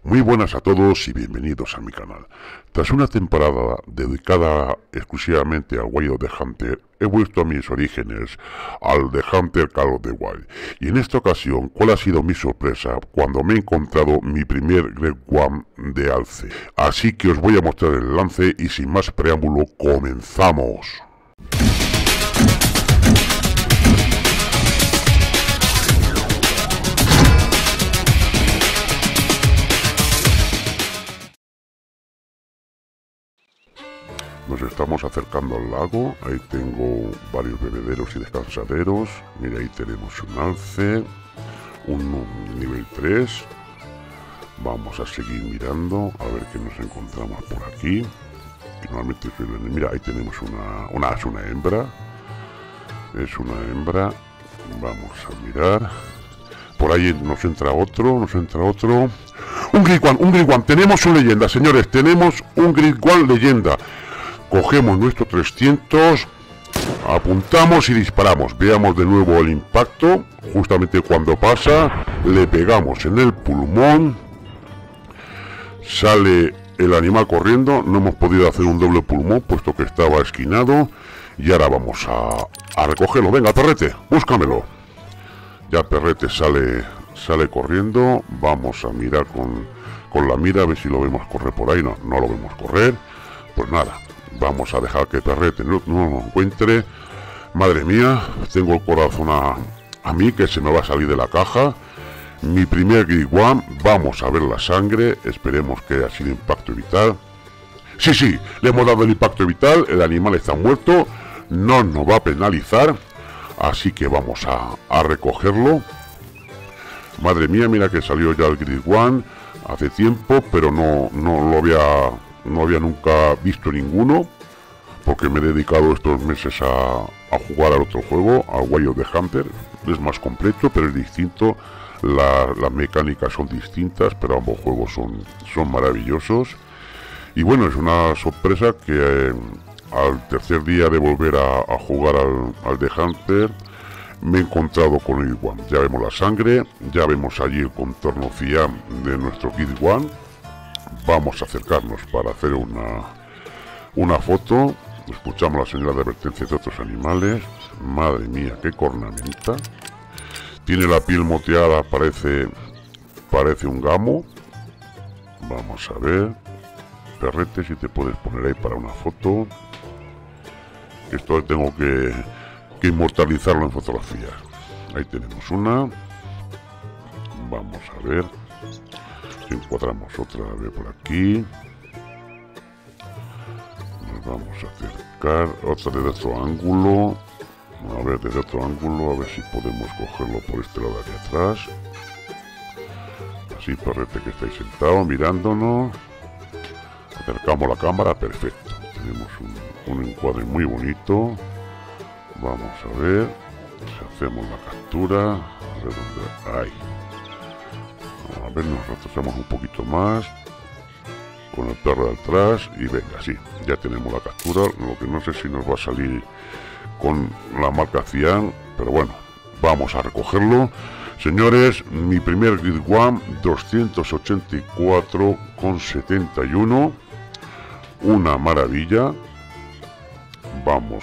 Muy buenas a todos y bienvenidos a mi canal. Tras una temporada dedicada exclusivamente al Wild of the Hunter, he vuelto a mis orígenes, al The Hunter Call of the Wild. Y en esta ocasión, ¿cuál ha sido mi sorpresa? Cuando me he encontrado mi primer Grade One de alce. Así que os voy a mostrar el lance y sin más preámbulo, comenzamos. Nos estamos acercando al lago, ahí tengo varios bebederos y descansaderos. Mira, ahí tenemos un alce, un nivel 3. Vamos a seguir mirando, a ver qué nos encontramos por aquí. Y normalmente, mira, ahí tenemos es una hembra. Es una hembra. Vamos a mirar. Por ahí nos entra otro. Un Grade One, tenemos una leyenda, señores, tenemos un Grade One leyenda. Cogemos nuestro 300, apuntamos y disparamos. Veamos de nuevo el impacto. Justamente cuando pasa, le pegamos en el pulmón. Sale el animal corriendo. No hemos podido hacer un doble pulmón, puesto que estaba esquinado. Y ahora vamos a recogerlo. Venga, perrete, búscamelo. Ya perrete sale corriendo. Vamos a mirar con la mira, a ver si lo vemos correr por ahí. No lo vemos correr. Pues nada. Vamos a dejar que perrete no lo encuentre. Madre mía, tengo el corazón a mí que se me va a salir de la caja. Mi primer Grade One. Vamos a ver la sangre. Esperemos que haya sido impacto vital. Sí, le hemos dado el impacto vital. El animal está muerto. No nos va a penalizar. Así que vamos a recogerlo. Madre mía, mira que salió ya el Grade One hace tiempo, pero no había nunca visto ninguno, porque me he dedicado estos meses a jugar al otro juego, al Wild of the Hunter. Es más completo, pero es distinto. Las mecánicas son distintas, pero ambos juegos son maravillosos. Y bueno, es una sorpresa que al tercer día de volver a jugar al The Hunter, me he encontrado con el Grade One. Ya vemos la sangre, ya vemos allí el contorno FIAM de nuestro Grade One. Vamos a acercarnos para hacer una foto. Escuchamos la señal de advertencia de otros animales. Madre mía, qué cornamenta. Tiene la piel moteada, parece un gamo. Vamos a ver. Perrete, si te puedes poner ahí para una foto. Esto tengo que inmortalizarlo en fotografías. Ahí tenemos una. Vamos a ver. Encuadramos otra vez por aquí. Nos vamos a acercar otra desde otro ángulo. A ver, desde otro ángulo, a ver si podemos cogerlo por este lado de aquí atrás. Así, perrete, que estáis sentado mirándonos. Acercamos la cámara, perfecto. Tenemos un encuadre muy bonito. Vamos a ver si hacemos la captura. A ver dónde hay. A ver, nos retrasamos un poquito más con el perro de atrás y venga, sí, ya tenemos la captura. Lo que no sé si nos va a salir con la marca Cian, pero bueno, vamos a recogerlo. Señores, mi primer Grade One, 284,71, una maravilla. Vamos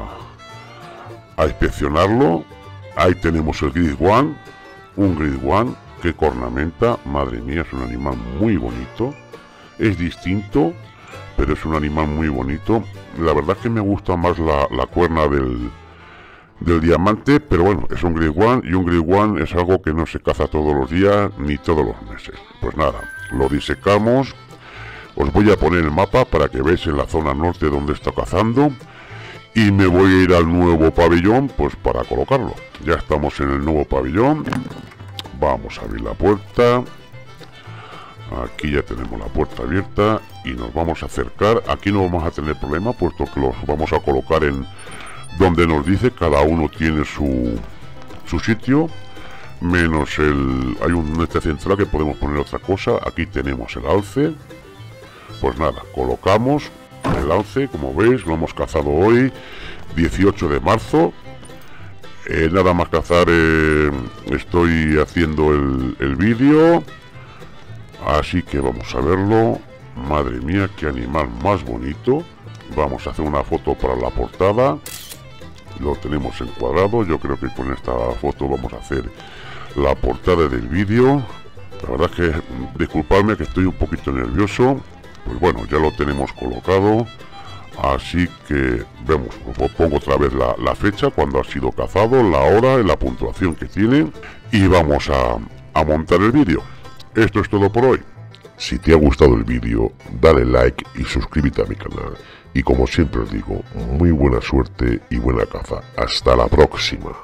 a inspeccionarlo. Ahí tenemos el Grade One, un Grade One. Qué cornamenta, madre mía, es un animal muy bonito. Es distinto, pero es un animal muy bonito. La verdad es que me gusta más la cuerna del diamante, pero bueno, es un Grade One, y un Grade One es algo que no se caza todos los días ni todos los meses. Pues nada, lo disecamos. Os voy a poner el mapa para que veáis en la zona norte donde está cazando. Y me voy a ir al nuevo pabellón, pues para colocarlo. Ya estamos en el nuevo pabellón. Vamos a abrir la puerta. Aquí ya tenemos la puerta abierta y nos vamos a acercar. Aquí no vamos a tener problema, puesto que los vamos a colocar en donde nos dice. Cada uno tiene su sitio, menos hay un este central que podemos poner otra cosa. Aquí tenemos el alce. Pues nada, colocamos el alce. Como veis, lo hemos cazado hoy, 18 de marzo. Nada más cazar, estoy haciendo el vídeo. Así que vamos a verlo. Madre mía, qué animal más bonito. Vamos a hacer una foto para la portada. Lo tenemos encuadrado. Yo creo que con esta foto vamos a hacer la portada del vídeo. La verdad es que disculpadme que estoy un poquito nervioso. Pues bueno, ya lo tenemos colocado. Así que vemos, os pongo otra vez la fecha, cuando ha sido cazado, la hora y la puntuación que tiene. Y vamos a montar el vídeo. Esto es todo por hoy. Si te ha gustado el vídeo, dale like y suscríbete a mi canal. Y como siempre os digo, muy buena suerte y buena caza. Hasta la próxima.